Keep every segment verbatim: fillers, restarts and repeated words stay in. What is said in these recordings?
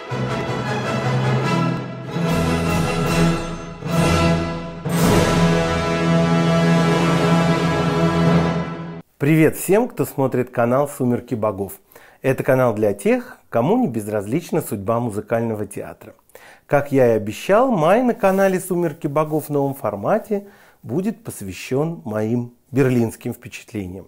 Привет всем, кто смотрит канал «Сумерки богов». Это канал для тех, кому не безразлична судьба музыкального театра. Как я и обещал, май на канале «Сумерки богов» в новом формате будет посвящен моим берлинским впечатлениям.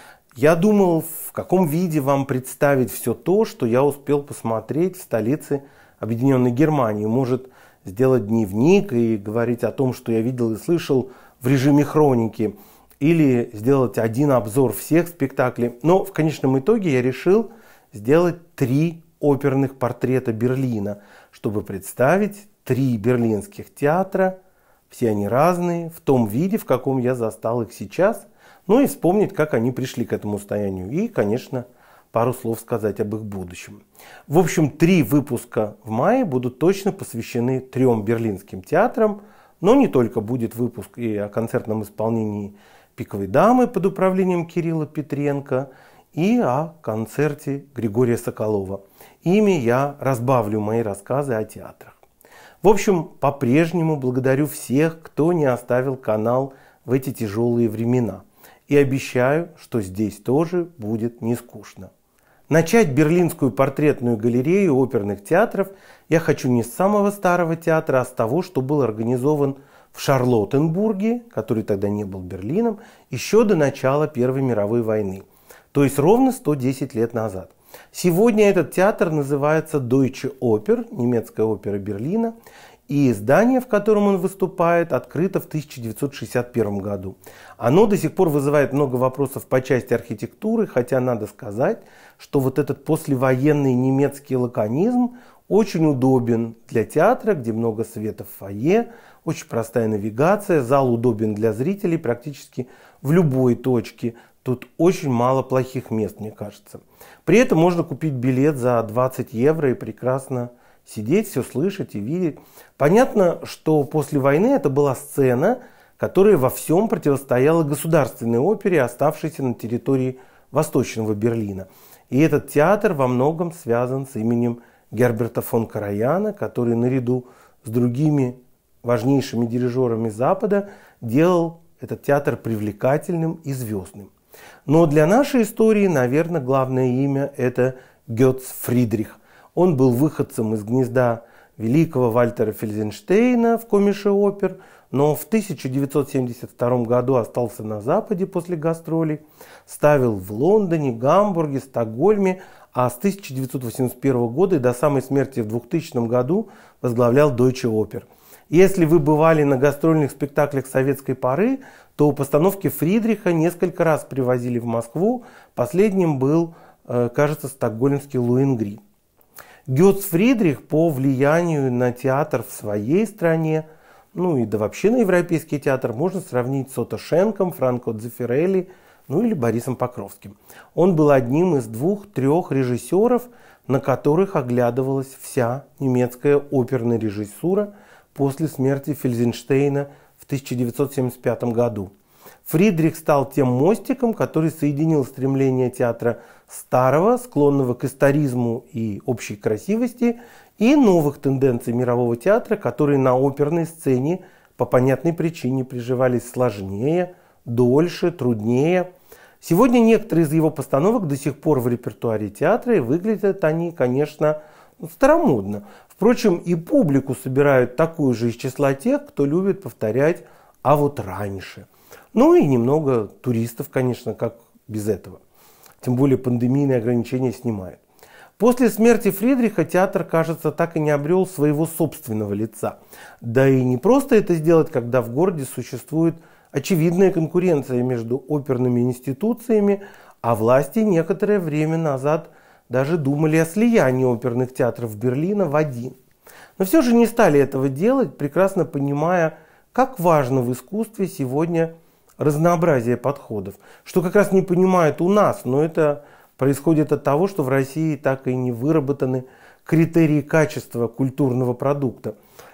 Я думал, в каком виде вам представить все то, что я успел посмотреть в столице Объединенной Германии. Может, сделать дневник и говорить о том, что я видел и слышал в режиме хроники. Или сделать один обзор всех спектаклей. Но в конечном итоге я решил сделать три оперных портрета Берлина, чтобы представить три берлинских театра. Все они разные, в том виде, в каком я застал их сейчас. Ну и вспомнить, как они пришли к этому состоянию. И, конечно, пару слов сказать об их будущем. В общем, три выпуска в мае будут точно посвящены трем берлинским театрам. Но не только будет выпуск и о концертном исполнении «Пиковой дамы» под управлением Кирилла Петренко и о концерте Григория Соколова. Ими я разбавлю мои рассказы о театрах. В общем, по-прежнему благодарю всех, кто не оставил канал в эти тяжелые времена. И обещаю, что здесь тоже будет не скучно. Начать Берлинскую портретную галерею оперных театров я хочу не с самого старого театра, а с того, что был организован в Шарлоттенбурге, который тогда не был Берлином, еще до начала Первой мировой войны. То есть ровно сто десять лет назад. Сегодня этот театр называется Deutsche Oper, немецкая опера Берлина. И здание, в котором он выступает, открыто в тысяча девятьсот шестьдесят первом году. Оно до сих пор вызывает много вопросов по части архитектуры, хотя надо сказать, что вот этот послевоенный немецкий лаконизм очень удобен для театра, где много света в фойе, очень простая навигация, зал удобен для зрителей практически в любой точке. Тут очень мало плохих мест, мне кажется. При этом можно купить билет за двадцать евро и прекрасно сидеть, все слышать и видеть. Понятно, что после войны это была сцена, которая во всем противостояла государственной опере, оставшейся на территории Восточного Берлина. И этот театр во многом связан с именем Герберта фон Караяна, который наряду с другими важнейшими дирижерами Запада делал этот театр привлекательным и звездным. Но для нашей истории, наверное, главное имя – это Гёц Фридрих. Он был выходцем из гнезда великого Вальтера Фельденштейна в комише опер, но в тысяча девятьсот семьдесят втором году остался на Западе после гастролей, ставил в Лондоне, Гамбурге, Стокгольме, а с тысяча девятьсот восемьдесят первого года и до самой смерти в двухтысячном году возглавлял Deutsche Oper. Если вы бывали на гастрольных спектаклях советской поры, то постановки Фридриха несколько раз привозили в Москву. Последним был, кажется, стокгольмский Лоенгрид. Гёц Фридрих по влиянию на театр в своей стране, ну и да вообще на европейский театр, можно сравнить с Отто Шенком, Франко Дзеффирелли, ну или Борисом Покровским. Он был одним из двух-трех режиссеров, на которых оглядывалась вся немецкая оперная режиссура после смерти Фельденштейна в тысяча девятьсот семьдесят пятом году. Фридрих стал тем мостиком, который соединил стремление театра старого, склонного к историзму и общей красивости, и новых тенденций мирового театра, которые на оперной сцене по понятной причине приживались сложнее, дольше, труднее. Сегодня некоторые из его постановок до сих пор в репертуаре театра, и выглядят они, конечно, старомодно. Впрочем, и публику собирают такую же из числа тех, кто любит повторять «а вот раньше». Ну и немного туристов, конечно, как без этого. Тем более пандемийные ограничения снимают. После смерти Фридриха театр, кажется, так и не обрел своего собственного лица. Да и не просто это сделать, когда в городе существует очевидная конкуренция между оперными институциями, а власти некоторое время назад даже думали о слиянии оперных театров Берлина в один. Но все же не стали этого делать, прекрасно понимая, как важно в искусстве сегодня разнообразие подходов. Что как раз не понимают у нас, но это происходит от того, что в России так и не выработаны критерии качества культурного продукта.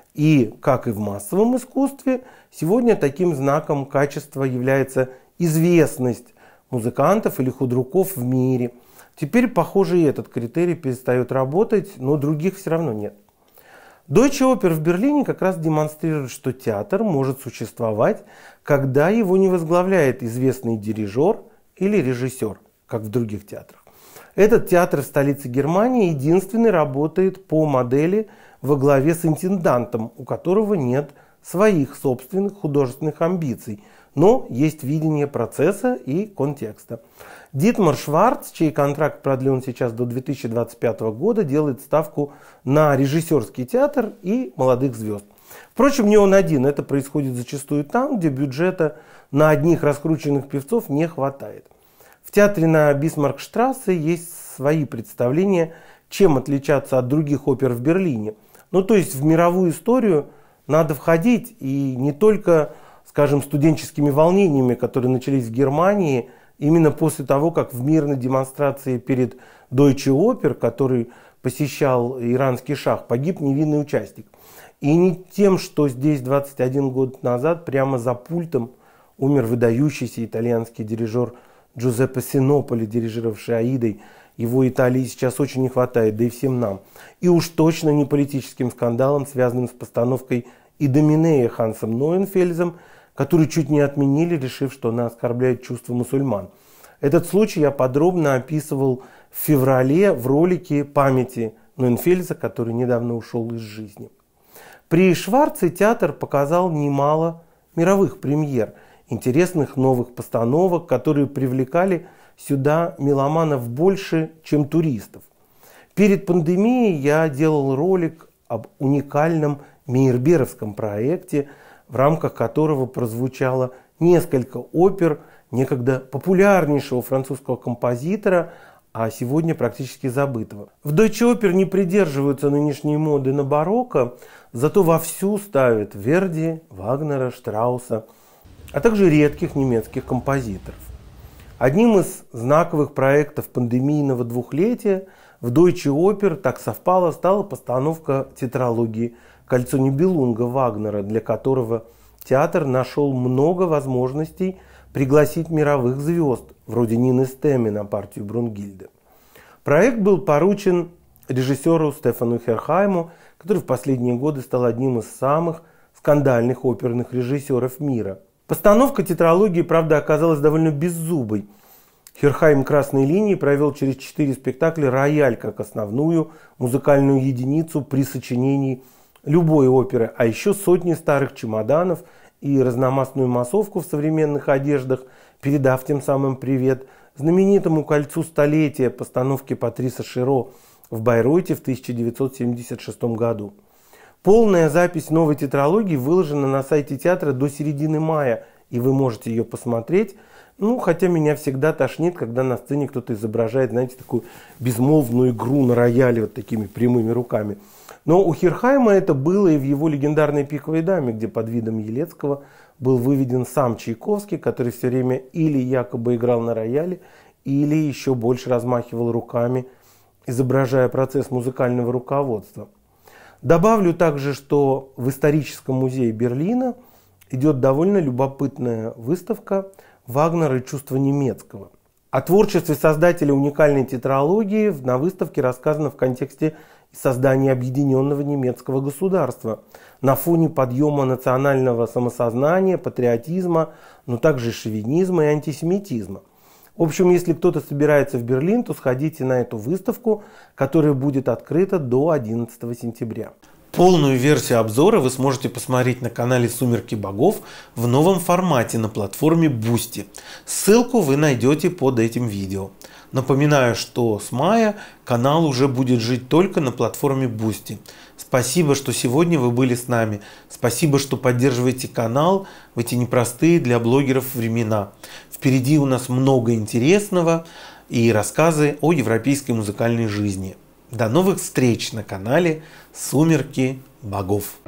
И, как и в массовом искусстве, сегодня таким знаком качества является известность музыкантов или худруков в мире. Теперь, похоже, и этот критерий перестает работать, но других все равно нет. Deutsche Oper в Берлине как раз демонстрирует, что театр может существовать, когда его не возглавляет известный дирижер или режиссер, как в других театрах. Этот театр в столице Германии единственный работает по модели во главе с интендантом, у которого нет своих собственных художественных амбиций, но есть видение процесса и контекста. Дитмар Шварц, чей контракт продлен сейчас до две тысячи двадцать пятого года, делает ставку на режиссерский театр и молодых звезд. Впрочем, не он один, это происходит зачастую там, где бюджета на одних раскрученных певцов не хватает. В театре на Бисмаркштрассе есть свои представления, чем отличаться от других опер в Берлине. Ну, то есть в мировую историю надо входить, и не только, скажем, студенческими волнениями, которые начались в Германии именно после того, как в мирной демонстрации перед Deutsche Oper, который посещал иранский шах, погиб невинный участник. И не тем, что здесь двадцать один год назад прямо за пультом умер выдающийся итальянский дирижер Джузеппе Синополи, дирижировавший «Аидой». Его Италии сейчас очень не хватает, да и всем нам. И уж точно не политическим скандалом, связанным с постановкой «Идоминея» Хансом Нойенфельзом, который чуть не отменили, решив, что она оскорбляет чувства мусульман. Этот случай я подробно описывал в феврале в ролике «Памяти Нойенфельза», который недавно ушел из жизни. При Шварце театр показал немало мировых премьер, интересных новых постановок, которые привлекали сюда меломанов больше, чем туристов. Перед пандемией я делал ролик об уникальном мейерберовском проекте, в рамках которого прозвучало несколько опер некогда популярнейшего французского композитора, а сегодня практически забытого. В Deutsche Oper не придерживаются нынешней моды на барокко, зато вовсю ставят Верди, Вагнера, Штрауса, а также редких немецких композиторов. Одним из знаковых проектов пандемийного двухлетия в Deutsche Oper, так совпало, стала постановка тетралогии «Кольцо Нибелунга» Вагнера, для которого театр нашел много возможностей пригласить мировых звезд, вроде Нины Стэмми на партию Брунгильды. Проект был поручен режиссеру Стефану Херхайму, который в последние годы стал одним из самых скандальных оперных режиссеров мира. Постановка тетралогии, правда, оказалась довольно беззубой. Херхайм «Красной линии» провел через четыре спектакля рояль как основную музыкальную единицу при сочинении любой оперы, а еще сотни старых чемоданов и разномастную массовку в современных одеждах, передав тем самым привет знаменитому «Кольцу столетия» постановки Патриса Широ в Байройте в тысяча девятьсот семьдесят шестом году. Полная запись новой тетралогии выложена на сайте театра до середины мая, и вы можете ее посмотреть. Ну, хотя меня всегда тошнит, когда на сцене кто-то изображает, знаете, такую безмолвную игру на рояле вот такими прямыми руками. Но у Херхайма это было и в его легендарной «Пиковой даме», где под видом Елецкого был выведен сам Чайковский, который все время или якобы играл на рояле, или еще больше размахивал руками, изображая процесс музыкального руководства. Добавлю также, что в историческом музее Берлина идет довольно любопытная выставка «Вагнер и чувство немецкого». О творчестве создателя уникальной тетралогии на выставке рассказано в контексте создания объединенного немецкого государства на фоне подъема национального самосознания, патриотизма, но также шовинизма и антисемитизма. В общем, если кто-то собирается в Берлин, то сходите на эту выставку, которая будет открыта до одиннадцатого сентября. Полную версию обзора вы сможете посмотреть на канале «Сумерки богов» в новом формате на платформе Boosty. Ссылку вы найдете под этим видео. Напоминаю, что с мая канал уже будет жить только на платформе Boosty. Спасибо, что сегодня вы были с нами. Спасибо, что поддерживаете канал в эти непростые для блогеров времена. Впереди у нас много интересного и рассказы о европейской музыкальной жизни. До новых встреч на канале «Сумерки богов».